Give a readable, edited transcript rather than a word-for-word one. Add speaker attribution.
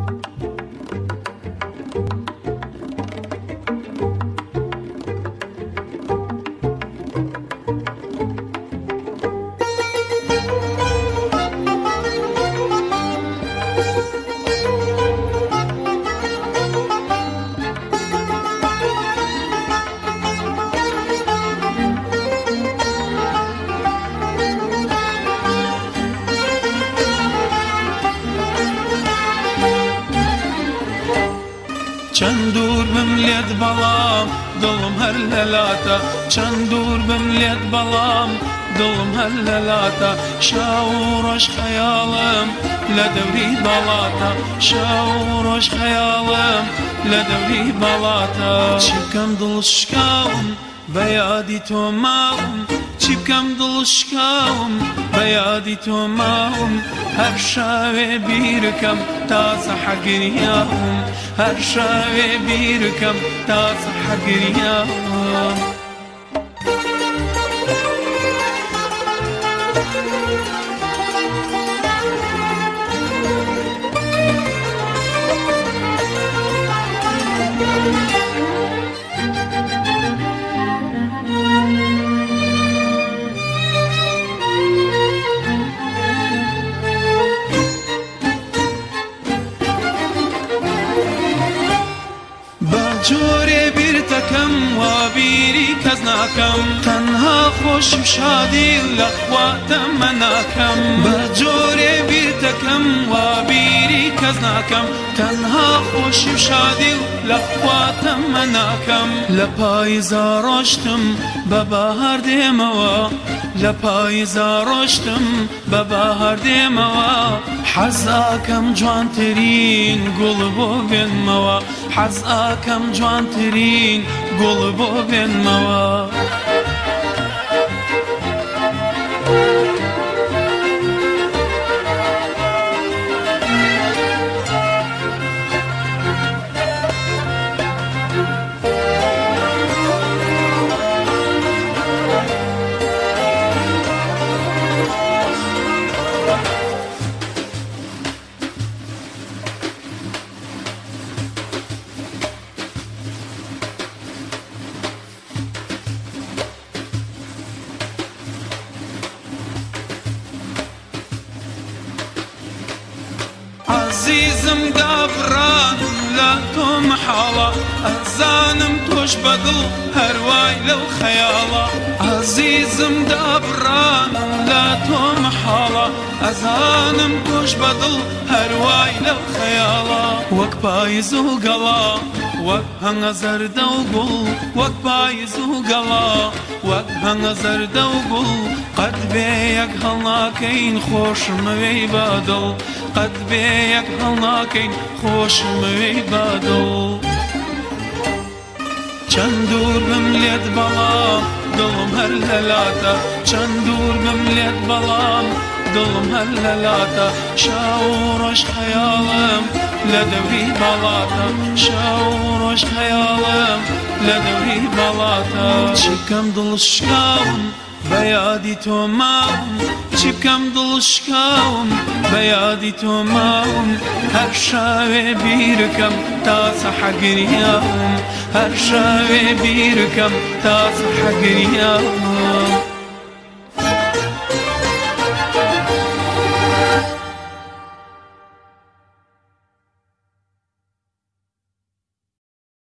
Speaker 1: چند دور بملێت بەڵام دڵم هەر لە لاتە چەند دوور بملێت بەڵام دڵم هەر لە لاتە شاو و ڕۆژ خەیاڵم لە دەوری بەڵاتە شاو و ڕۆژ خەیاڵم لە دەوری بەڵاتە چی بکەم دڵشکاوم بە یادی تۆ ماوم چی بکەم دڵشکاوم بە یادی تۆ ماوم هەر شاوێ بیرکەم تازە حەگریاوم هەر شاوێ بیرکەم تازە حەگریاوم جۆرێ بیرتەکەم وا بیری کەس ناکەم تەنها خۆشی و شادی لە خوا دەمە ناکەم بە جۆرێ بیرتەکەم وا بیری کەس ناکەم تەنها خۆشی و شادی لە خوا دەمە ناکەم لە پاییزا ڕۆشتم بە بەهار دێمەوە لە پاییزا ڕۆشتم بە بەهار دێمەوە حەزاکەم جوانترین گوڵ بۆ بێنمەوە حەزاکەم جوانترین گوڵ بۆ بێنمەوە عزیزم دابڕانم لە تۆ مەحاڵە ئەزانم تۆش بەدڵ هەروای لەو خەیاڵە عزیزم دابڕانم لە تۆ مەحاڵە ئەزانم تۆش بەدڵ هەروای لەو خەیاڵە وەک پاییز و گەڵا وەک هەنگە زەردە و گوڵ وەک پاییز و گەڵا وەک هەنگە زەردە و گوڵ قەت بێ یەک هەڵناکەین خۆشمەوەی بەدڵ قەت بێ یەک هەڵناکەین خۆشمەوەی بەدڵ چەند دوور بملێت بەڵام دڵم هەر لە لاتە چەند دوور بملێت بەڵام دڵم هەر لە لاتە شاو و ڕۆژ خەیاڵم لە دەوری بەڵاتە شاو و ڕۆژ خەیاڵم لە دەوری بەڵاتە چی بکەم دڵشکاوم بە یادی تۆ ماوم چی بکەم دڵشکاوم بە یادی تۆ ماوم هەر شاوێ بیرکەم تازە حەگریاوم هەر شاوێ بیرکەم تازە حەگریاوم